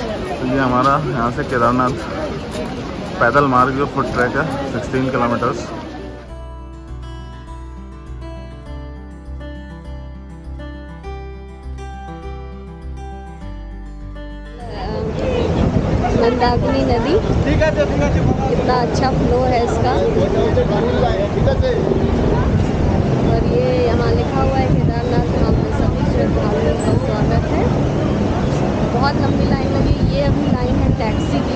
तो ये हमारा यहाँ से केदारनाथ पैदल मार्ग जो फुट ट्रैक है 16 किलोमीटर्स। मंदाकिनी नदी, कितना अच्छा फ्लो है इसका। और ये यहाँ लिखा हुआ है केदारनाथ धाम में सभी श्रद्धालुओं का स्वागत है। बहुत लंबी लाइन लगी। ये अभी लाइन है टैक्सी की।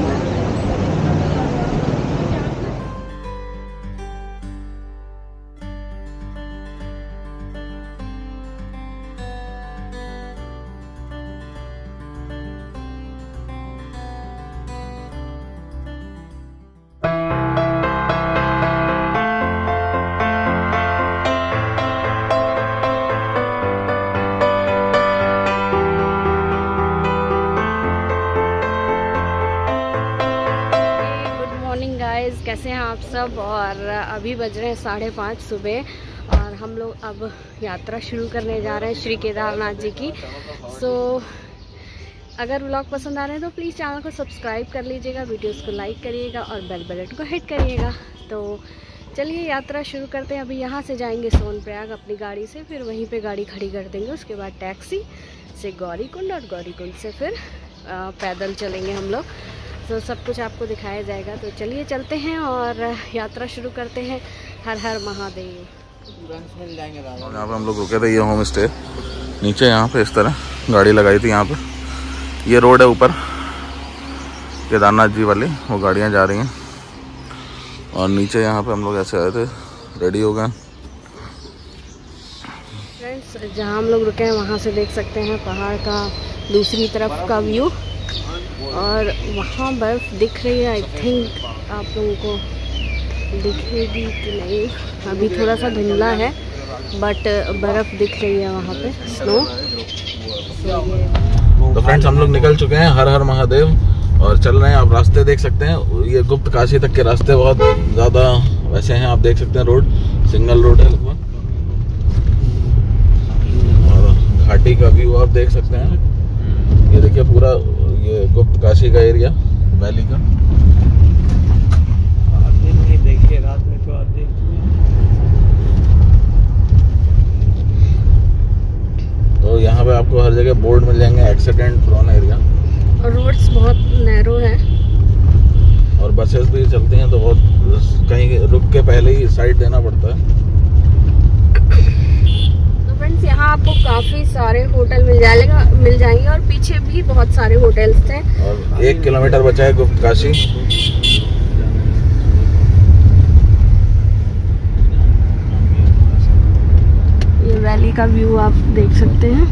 कैसे हैं आप सब। और अभी बज रहे हैं 5:30 सुबह और हम लोग अब यात्रा शुरू करने जा रहे हैं श्री केदारनाथ जी की। अगर व्लॉग पसंद आ रहे हैं तो प्लीज़ चैनल को सब्सक्राइब कर लीजिएगा, वीडियोस को लाइक करिएगा और बेल बटन को हिट करिएगा। तो चलिए यात्रा शुरू करते हैं। अभी यहाँ से जाएंगे सोनप्रयाग अपनी गाड़ी से, फिर वहीं पे गाड़ी खड़ी कर देंगे। उसके बाद टैक्सी से गौरीकुंड और गौरीकुंड से फिर पैदल चलेंगे हम लोग। तो सब कुछ आपको दिखाया जाएगा। तो चलिए चलते हैं और यात्रा शुरू करते हैं। हर हर महादेव। यहाँ पे हम लोग रुके थे, ये होम स्टे नीचे यहाँ पे इस तरह गाड़ी लगाई थी। यहाँ पे ये रोड है ऊपर केदारनाथ जी वाली, वो गाड़ियाँ जा रही हैं। और नीचे यहाँ पे हम लोग ऐसे आए थे, रेडी हो गए। फ्रेंड्स जहाँ हम लोग रुके हैं वहाँ से देख सकते हैं पहाड़ का दूसरी तरफ का व्यू। और वहाँ बर्फ़ दिख रही है। आई थिंक आप लोगों को दिखेगी कि नहीं, अभी थोड़ा सा धुंधला है बट बर्फ़ दिख रही है वहाँ पे, स्नो। तो फ्रेंड्स हम लोग निकल चुके हैं, हर हर महादेव, और चल रहे हैं। आप रास्ते देख सकते हैं, ये गुप्त काशी तक के रास्ते बहुत ज़्यादा वैसे हैं। आप देख सकते हैं रोड सिंगल रोड है लगभग, और घाटी का व्यू आप देख सकते हैं। ये देखिए पूरा ये गुप्त काशी का एरिया वैली का। दिन में देखिए, रात में तो आप देखिए। तो यहाँ पे आपको हर जगह बोर्ड मिल जाएंगे, एक्सीडेंट प्रोन एरिया। और रोड्स बहुत नैरो है और बसेस भी चलती हैं, तो बहुत कहीं रुक के पहले ही साइड देना पड़ता है। फ्रेंड्स यहाँ आपको काफ़ी सारे होटल मिल जाएंगे और पीछे भी बहुत सारे होटल्स थे। और 1 किलोमीटर बचा है गुप्त काशी। ये वैली का व्यू आप देख सकते हैं।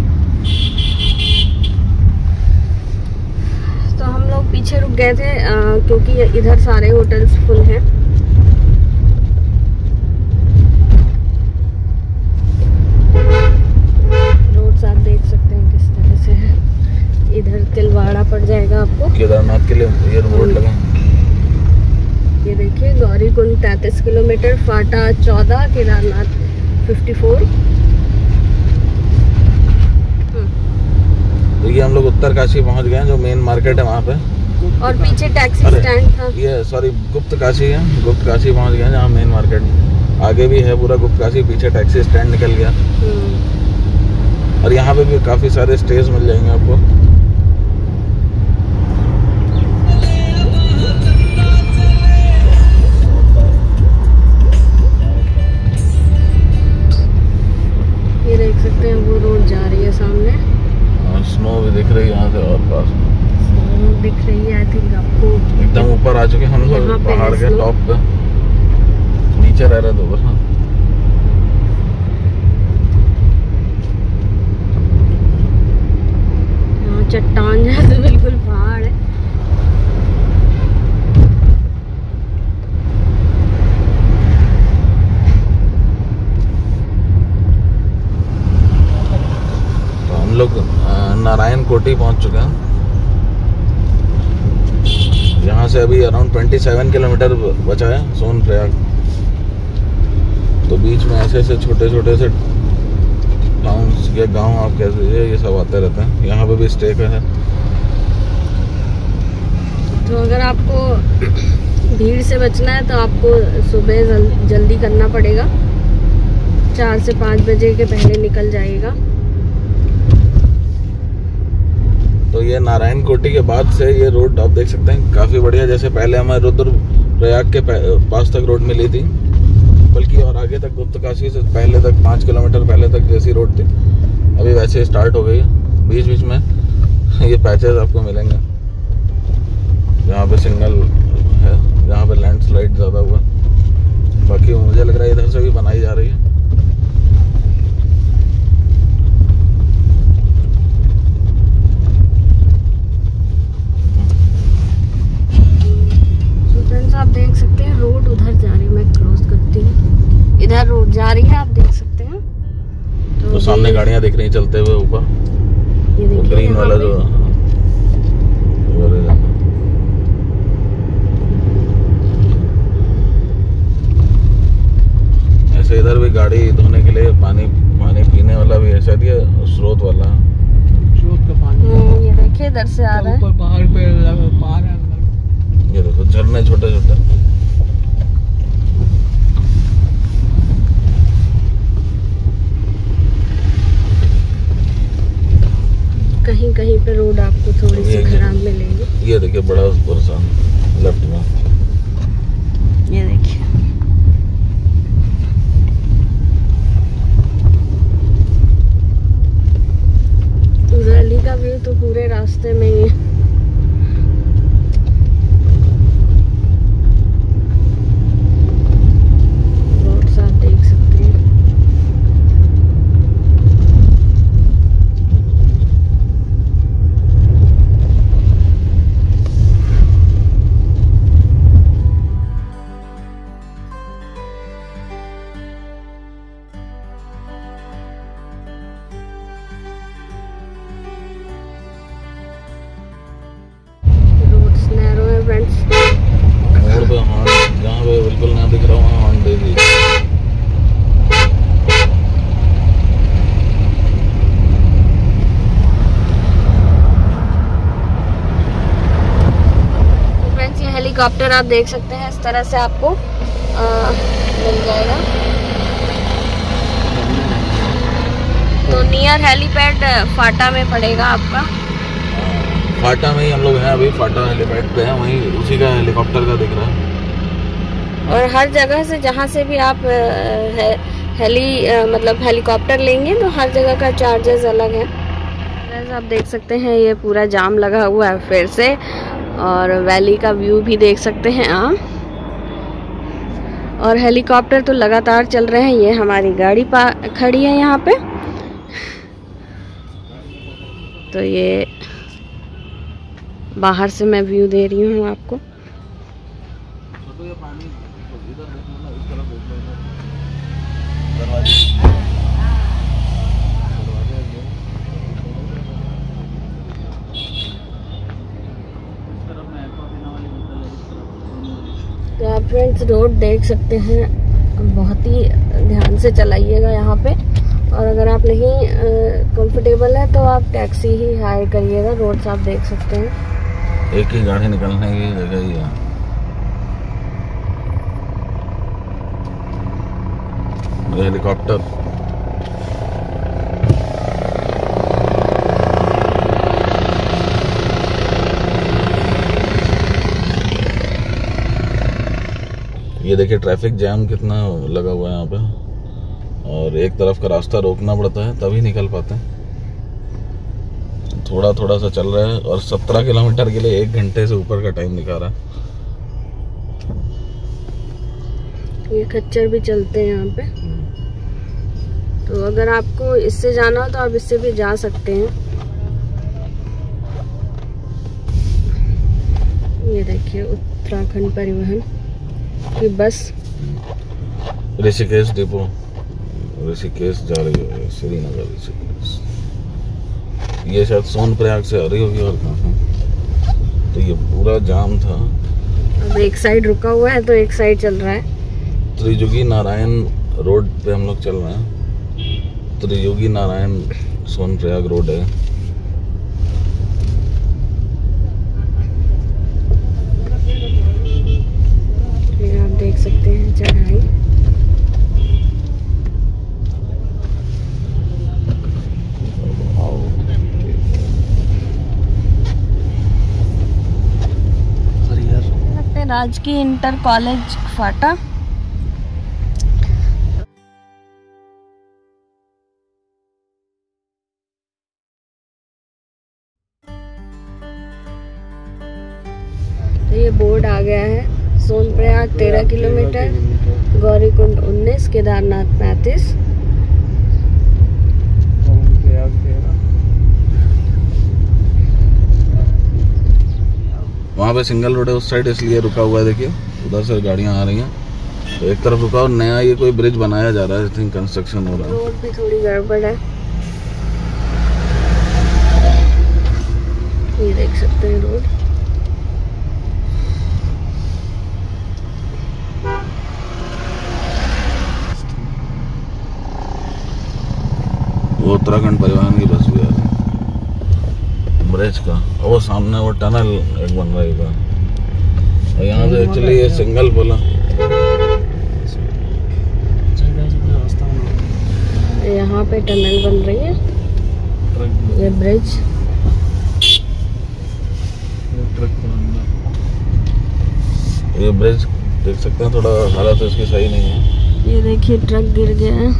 तो हम लोग पीछे रुक गए थे क्योंकि इधर सारे होटल्स फुल हैं। आप देख सकते हैं किस तरह से है। इधर तिलवाड़ा पड़ जाएगा आपको केदारनाथ के लिए ये रोड लगा। ये देखिए गौरीकुंड 33 किलोमीटर, फाटा 14, केदारनाथ 54। तो ये हम लोग उत्तरकाशी पहुंच गए हैं, जो मेन मार्केट है वहाँ पे। और पीछे टैक्सी स्टैंड था। ये सॉरी गुप्त काशी है, गुप्त काशी पहुंच गए हैं जहाँ मेन मार्केट। आगे भी है पूरा गुप्त काशी, पीछे टैक्सी स्टैंड निकल गया। और यहाँ पे भी काफ़ी सारे स्टेज मिल जाएंगे आपको। ये देख सकते हैं वो रोड जा रही है सामने, और स्नो भी दिख रही है यहाँ से। और पास स्नो दिख रही है। आई थिंक आपको एकदम ऊपर आ चुके हम लोग पहाड़ के टॉप पे। नीचे रह रहे तो बस। चट्टान जैसे बिल्कुल पहाड़ है। तो हम लोग नारायण कोटी पहुंच चुके हैं। यहाँ से अभी अराउंड 27 किलोमीटर बचा है सोनप्रयाग। तो बीच में ऐसे ऐसे छोटे छोटे से टाउन्स या गांव आप कह लीजिए, ये सब आते रहते हैं। यहाँ पे भी स्टे का है। तो अगर आपको भीड़ से बचना है तो आपको सुबह जल्दी करना पड़ेगा, 4 से 5 बजे के पहले निकल जाएगा। तो ये नारायण कोटी के बाद से ये रोड आप देख सकते हैं काफ़ी बढ़िया। जैसे पहले हमें रुद्रप्रयाग के पास तक रोड मिली थी, बल्कि और आगे तक गुप्तकाशी से पहले तक 5 किलोमीटर पहले तक जैसी रोड थी, अभी वैसे स्टार्ट हो गई है। बीच बीच में ये पैचेस आपको मिलेंगे जहाँ पे सिग्नल है, जहाँ पे लैंडस्लाइड ज़्यादा हुआ। बाकी मुझे लग रहा है इधर से भी बनाई जा रही है। आप देख सकते हैं रोड उधर जा रही है, मैं क्रॉस करती हूँ, इधर रोड जा रही है, आप देख सकते हैं। तो सामने गाड़ियाँ दिख रही चलते हुए ऊपर, ये देखिए ग्रीन वाला जो ऐसे इधर भी गाड़ी धोने के लिए पानी पीने वाला भी है शायद, ये स्रोत वाला स्रोत का पानी। ये देखिए इधर से आ रहा है, ऊपर पहाड़ पे पहाड़ है। ये देखो झरने छोटे छोटे। कहीं कहीं पे रोड आपको थोड़ी सी खराब मिलेगी। ये देखिए बड़ा बरसान लेफ्ट में, ये देखिए रैली का व्यू तो पूरे रास्ते में ही है। मोड़ पे हॉर्न, जहाँ पे बिल्कुल ना दिख रहा हूँ हॉर्न दे दी। फ्रेंड्स ये हेलीकॉप्टर आप देख सकते हैं, इस तरह से आपको मिल जाएगा। तो नियर हेलीपैड फाटा में पड़ेगा आपका। फाटा में ही हम लोग हैं अभी, फाटा हेलीपैड पे हैं, वहीं उसी का हेलीकॉप्टर का दिख रहा है। और हर जगह से जहाँ से भी आप मतलब हेलीकॉप्टर लेंगे तो हर जगह का चार्जेस अलग है। आप देख सकते हैं ये पूरा जाम लगा हुआ है फिर से, और वैली का व्यू भी देख सकते हैं आप। और हेलीकॉप्टर तो लगातार चल रहे हैं। ये हमारी गाड़ी खड़ी है यहाँ पे, तो ये बाहर से मैं व्यू दे रही हूँ आपको। तो आप फ्रेंड्स रोड देख सकते हैं, बहुत ही ध्यान से चलाइएगा यहाँ पे। और अगर आप नहीं कंफर्टेबल है तो आप टैक्सी ही हायर करिएगा। रोड्स आप देख सकते हैं, एक ही गाड़ी निकलने की जगह ही है। हेलीकॉप्टर ये देखिए ट्रैफिक जैम कितना लगा हुआ है यहाँ पे, और एक तरफ का रास्ता रोकना पड़ता है तभी निकल पाते हैं। थोड़ा थोड़ा सा चल रहा है, और 17 किलोमीटर के लिए 1 घंटे से ऊपर का टाइम दिखा रहा है। ये खच्चर भी चलते हैं यहाँ पे, तो अगर आपको इससे जाना हो तो आप इससे भी जा सकते हैं। ये देखिए उत्तराखंड परिवहन की बस ऋषिकेश डिपो, ऋषिकेश जा रही है, श्रीनगर ऋषिकेश। ये शायद सोनप्रयाग से आ रही होगी और कहाँ। तो ये पूरा जाम था। अब एक साइड रुका हुआ है तो एक साइड चल रहा है। त्रियुगी नारायण रोड पे हम लोग चल रहे हैं। त्रियुगी नारायण सोनप्रयाग रोड है। राजकीय इंटर कॉलेज फाटा। ये बोर्ड आ गया है, सोनप्रयाग 13 किलोमीटर, गौरीकुंड 19, केदारनाथ 35। वहाँ पे सिंगल रोड है उस साइड, इसलिए रुका हुआ है। देखिए उधर से गाड़ियाँ आ रही हैं, तो एक तरफ रुका और नया ये कोई ब्रिज बनाया जा रहा है, आई थिंक कंस्ट्रक्शन हो रहा है। रोड भी थोड़ी गड़बड़ है, ये देख सकते हैं रोड। वो उत्तराखंड परिवहन की बस भी आ रही है ब्रिज का, और वो सामने वो टनल एक बन रही है, और यहाँ से एक्चुअली ये सिंगल पुल है। यहाँ पे टनल बन रही है, ये ब्रिज। ये ब्रिज देख सकते हैं, थोड़ा हालत इसकी सही नहीं है। ये देखिए ट्रक गिर गया है।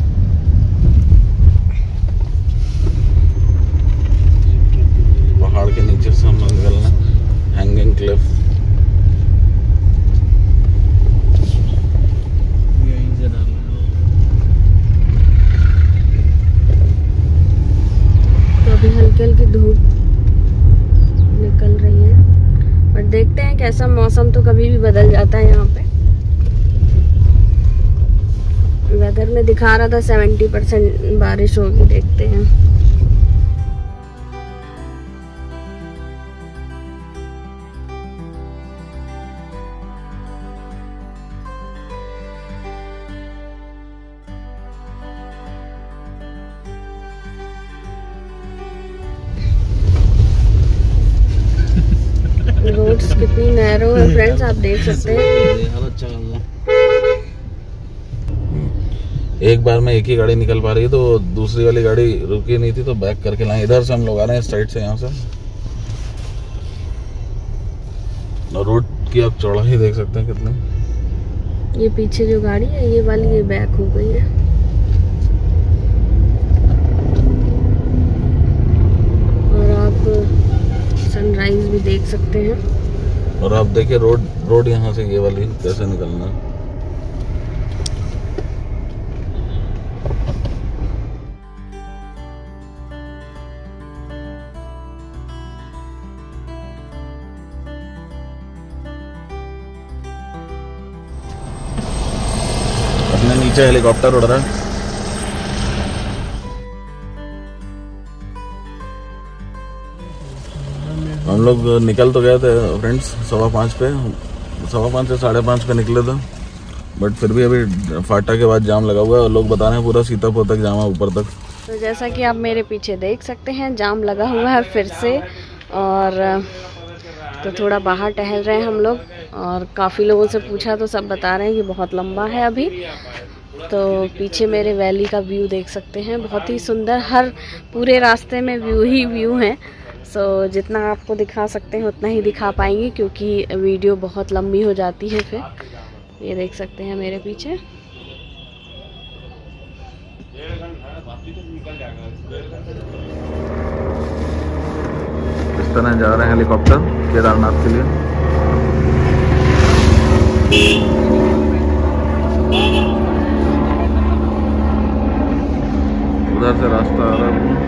पहाड़ के नीचे से हम निकलना, हैंगिंग क्लिफ। तो अभी हल्की हल्की धूप निकल रही है, पर देखते हैं कैसा मौसम, तो कभी भी बदल जाता है। यहाँ पे वेदर में दिखा रहा था 70% बारिश होगी, देखते हैं। रोड्स कितनी नैरो है फ्रेंड्स, आप देख सकते हैं। एक बार में एक ही गाड़ी निकल पा रही है, तो दूसरी वाली गाड़ी रुकी नहीं थी, तो बैक करके लाए। इधर से हम लोग आ रहे हैं, साइड से, यहाँ से। और रोड की आप चौड़ाई देख सकते हैं कितनी। ये पीछे जो गाड़ी है ये वाली, ये बैक हो गई है। और आप सनराइज भी देख सकते हैं। और आप देखिए रोड यहाँ से ये वाली कैसे निकलना है। अपने नीचे हेलीकॉप्टर उड़ रहा है। हम लोग निकल तो गए थे फ्रेंड्स 5:15 पे, 5:15 से 5:30 पे निकले थे, बट फिर भी अभी फाटा के बाद जाम लगा हुआ है, और लोग बता रहे हैं पूरा सीतापुर तक जाम है, ऊपर तक। तो जैसा कि आप मेरे पीछे देख सकते हैं, जाम लगा हुआ है फिर से। और तो थोड़ा बाहर टहल रहे हैं हम लोग, और काफ़ी लोगों से पूछा तो सब बता रहे हैं कि बहुत लंबा है अभी। तो पीछे मेरे वैली का व्यू देख सकते हैं, बहुत ही सुंदर। हर पूरे रास्ते में व्यू ही व्यू हैं। सो जितना आपको दिखा सकते हैं उतना ही दिखा पाएंगे, क्योंकि वीडियो बहुत लंबी हो जाती है फिर। ये देख सकते हैं मेरे पीछे। इस तरह जा रहे हैं हेलीकॉप्टर केदारनाथ के लिए। उधर से रास्ता आ रहा है।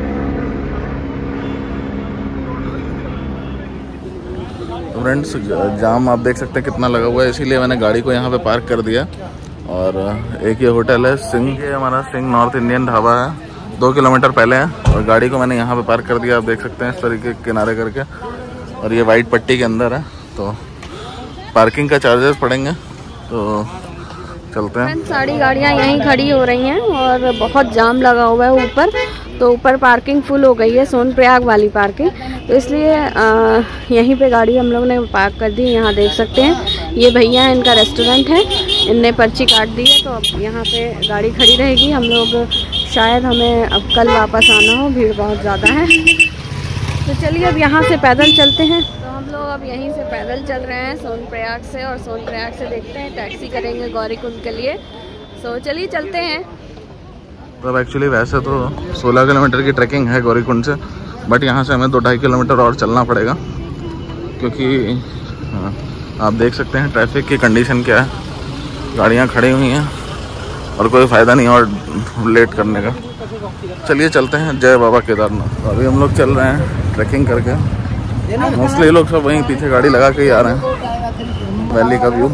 फ्रेंड्स जाम आप देख सकते हैं कितना लगा हुआ है, इसीलिए मैंने गाड़ी को यहाँ पे पार्क कर दिया। और एक ये होटल है सिंह, ये हमारा सिंह नॉर्थ इंडियन ढाबा है, 2 किलोमीटर पहले है, और गाड़ी को मैंने यहाँ पे पार्क कर दिया। आप देख सकते हैं इस तरीके किनारे करके, और ये वाइट पट्टी के अंदर है, तो पार्किंग का चार्जेस पड़ेंगे। तो चलते हैं। सारी गाड़ियाँ यहीं खड़ी हो रही हैं, और बहुत जाम लगा हुआ है ऊपर। तो ऊपर पार्किंग फुल हो गई है, सोनप्रयाग वाली पार्किंग, तो इसलिए यहीं पे गाड़ी हम लोग ने पार्क कर दी। यहाँ देख सकते हैं ये भैया, इनका रेस्टोरेंट है, इनने पर्ची काट दी है, तो अब यहाँ पे गाड़ी खड़ी रहेगी। हम लोग शायद हमें अब कल वापस आना हो, भीड़ बहुत ज़्यादा है। तो चलिए अब यहाँ से पैदल चलते हैं। तो हम लोग अब यहीं से पैदल चल रहे हैं सोनप्रयाग से, और सोनप्रयाग से देखते हैं टैक्सी करेंगे गौरीकुंड के लिए। सो चलिए चलते हैं। तो एक्चुअली वैसे तो 16 किलोमीटर की ट्रैकिंग है गौरीकुंड से, बट यहाँ से हमें 2-2.5 किलोमीटर और चलना पड़ेगा, क्योंकि आप देख सकते हैं ट्रैफिक की कंडीशन क्या है। गाड़ियाँ खड़ी हुई हैं और कोई फ़ायदा नहीं और लेट करने का। चलिए चलते हैं जय बाबा केदारनाथ। अभी हम लोग चल रहे हैं ट्रैकिंग करके। मोस्टली ये लोग सब वहीं पीछे गाड़ी लगा के ही आ रहे हैं। वैली का व्यू।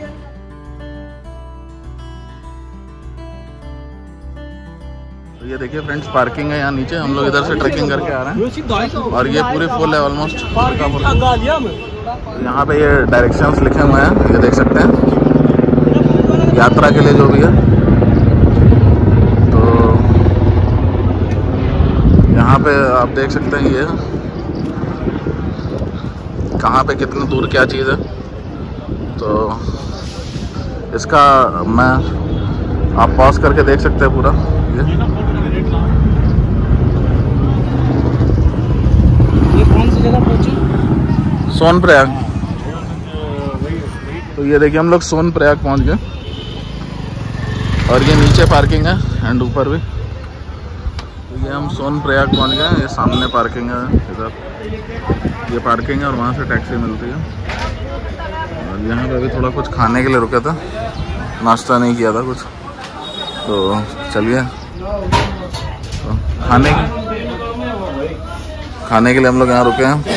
तो ये देखिए फ्रेंड्स, पार्किंग है यहाँ नीचे। हम लोग इधर से ट्रैकिंग करके आ रहे हैं और ये पूरी फुल है ऑलमोस्ट। यहाँ पे ये डायरेक्शंस लिखे हुए हैं, ये देख सकते हैं, यात्रा के लिए जो भी है। तो यहाँ पे आप देख सकते हैं ये कहाँ पे कितनी दूर क्या चीज़ है। तो इसका मैं आप पॉज करके देख सकते हैं पूरा ये कौन सी जगह पहुंची? सोनप्रयाग। तो ये देखिए हम लोग सोनप्रयाग पहुंच गए और ये नीचे पार्किंग है एंड ऊपर भी। तो ये हम सोनप्रयाग पहुंच गए। ये सामने पार्किंग है, इधर ये पार्किंग है और वहाँ से टैक्सी मिलती है। और यहाँ पे भी थोड़ा कुछ खाने के लिए रुका था, नाश्ता नहीं किया था कुछ। तो चलिए तो खाने के लिए हम लोग यहाँ रुके हैं।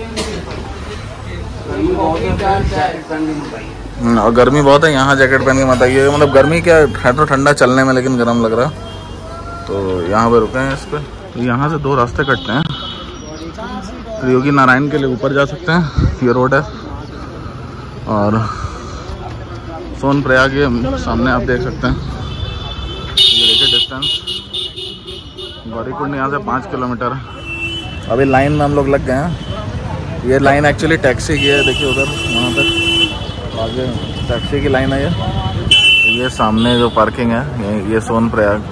और गर्मी बहुत है, यहाँ जैकेट पहन के मत आइए। मतलब गर्मी क्या है तो ठंडा चलने में, लेकिन गर्म लग रहा। तो यहाँ पे रुके हैं इस पर। तो यहाँ से 2 रास्ते कटते हैं। त्रियोगी नारायण के लिए ऊपर जा सकते हैं, ये रोड है। और सोनप्रयाग ये सामने आप देख सकते हैं, ये देखिए डिस्टेंस। गौरीकुंड यहाँ से 5 किलोमीटर है। अभी लाइन में हम लोग लग गए हैं। ये लाइन एक्चुअली टैक्सी की है, देखिए उधर वहाँ तक आगे टैक्सी की लाइन है। ये सामने जो पार्किंग है ये सोनप्रयाग।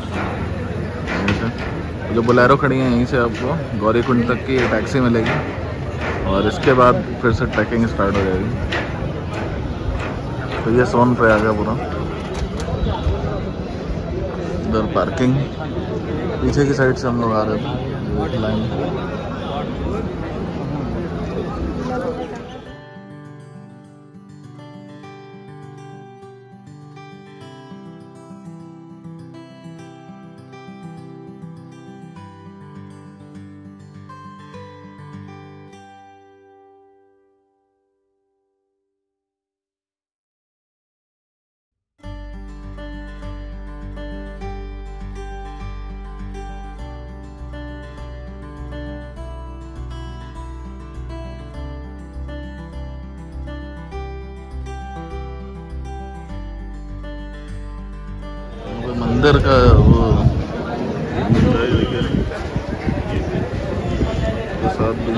जो बोलेरो खड़ी है यहीं से आपको गौरीकुंड तक की टैक्सी मिलेगी और इसके बाद फिर से ट्रैकिंग स्टार्ट हो जाएगी। तो ये सोनप्रयाग है पूरा। इधर पार्किंग, पीछे की साइड से हम लोग आ रहे थे लाइन। मंदिर का वो प्रसाद भी।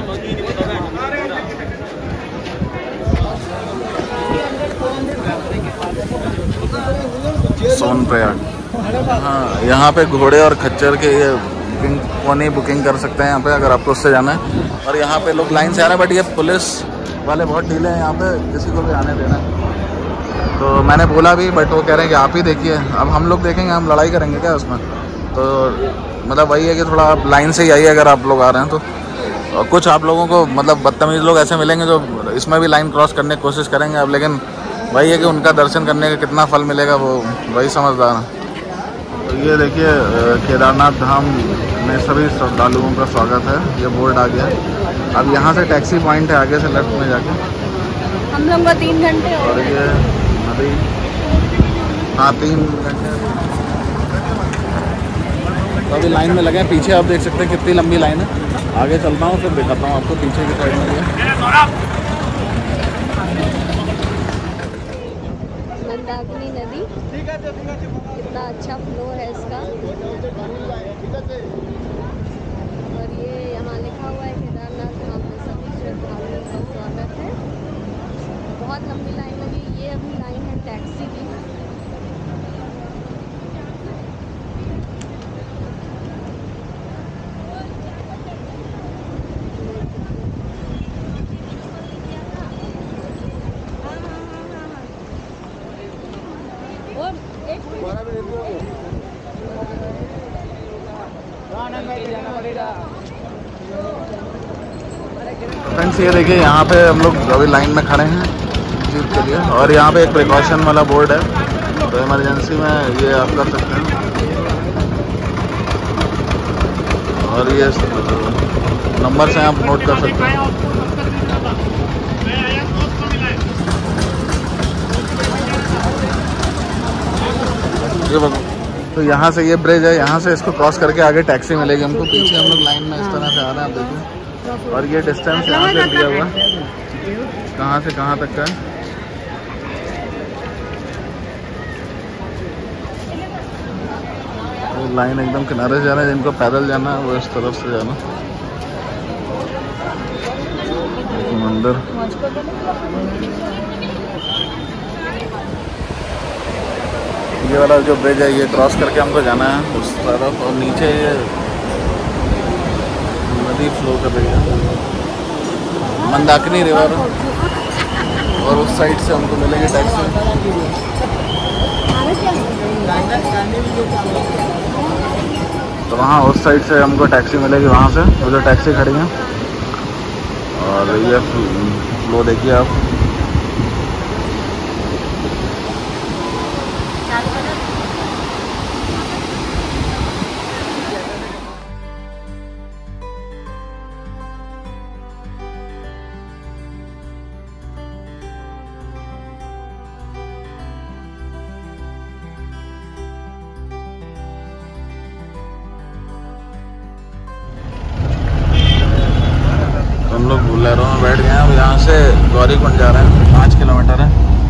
सोनप्रयाग। हाँ, यहाँ पे घोड़े और खच्चर के ये बुकिंग कर सकते हैं यहाँ पे, अगर आपको उससे जाना है। और यहाँ पे लोग लाइन से आ रहे हैं, बट ये पुलिस वाले बहुत ढीले हैं यहाँ पे, किसी को भी आने देना है। तो मैंने बोला भी, बट वो कह रहे हैं कि आप ही देखिए। अब हम लोग देखेंगे, हम लड़ाई करेंगे क्या उसमें? तो मतलब वही है कि थोड़ा आप लाइन से ही आइए अगर आप लोग आ रहे हैं तो। और कुछ आप लोगों को मतलब बदतमीज़ लोग ऐसे मिलेंगे जो इसमें भी लाइन क्रॉस करने की कोशिश करेंगे। अब लेकिन वही है कि उनका दर्शन करने का कितना फल मिलेगा वो वही समझदार है। तो ये देखिए केदारनाथ धाम में सभी श्रद्धालुओं का स्वागत है, ये बोर्ड आ गया। अब यहाँ से टैक्सी पॉइंट है आगे से लेफ्ट में जाके। हम लोग को 3 घंटे और ये अभी हाँ 3 घंटे। तो अभी लाइन में लगे हैं। पीछे आप देख सकते हैं कितनी लंबी लाइन है। आगे चलता हूँ फिर दिखाता हूँ आपको पीछे की साइड में। मंदाकिनी नदी, कितना अच्छा फ्लो है इसका। और ये यहाँ लिखा हुआ है केदारनाथ धाम में सभी श्रद्धालुओं का स्वागत है। बहुत लंबी लाइन लगी। ये अभी लाइन है टैक्सी की। फ्रेंड्स ये देखिए यहाँ पे हम लोग अभी लाइन में खड़े हैं जीप के लिए, और यहाँ पे एक प्रिकॉशन वाला बोर्ड है, तो इमरजेंसी में ये आप कर सकते हैं। और ये नंबर से आप नोट कर सकते हैं। तो यहाँ से ये ब्रिज है, यहाँ से इसको क्रॉस करके आगे टैक्सी मिलेगी हमको। पीछे हम लोग लाइन में इस तरह से आ रहे हैं, आप देखिए। और ये डिस्टेंस यहाँ से दिया हुआ है, कहाँ से कहाँ तक का है। लाइन एकदम किनारे से जाना है, जिनको पैदल जाना है वो इस तरफ से जाना। मंदिर ये वाला जो ब्रिज है ये क्रॉस करके हमको जाना है उस तरफ, और नीचे ये नदी फ्लो कर रही है, मंदाकिनी रिवर, और उस साइड से हमको मिलेगी टैक्सी। तो वहाँ उस साइड से हमको टैक्सी मिलेगी, वहाँ से वो जो टैक्सी खड़ी है। और ये फ्लो देखिए आप, हम लोग बुलेरो में बैठ गए हैं। अब यहाँ से गौरीकुंड जा रहे हैं, 5 किलोमीटर है।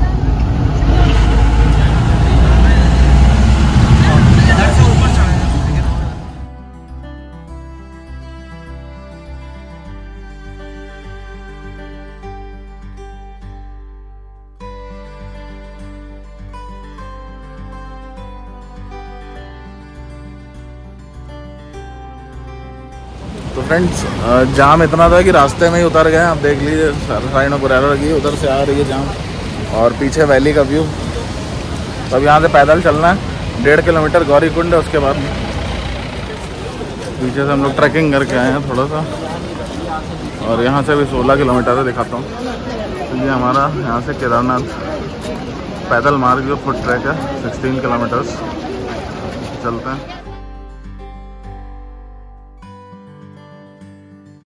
तो फ्रेंड्स जाम इतना था कि रास्ते में ही उतर गए। आप देख लीजिए साइड में बुलेरो लगी है, उधर से आ रही है जाम, और पीछे वैली का व्यू। तो अब यहाँ से पैदल चलना है 1.5 किलोमीटर गौरीकुंड है, उसके बाद पीछे से हम लोग ट्रैकिंग करके आए हैं थोड़ा सा, और यहाँ से भी 16 किलोमीटर है, दिखाता हूँ। तो ये हमारा यहाँ से केदारनाथ पैदल मार्ग जो फुट ट्रैक है 16 किलोमीटर्स चलते हैं।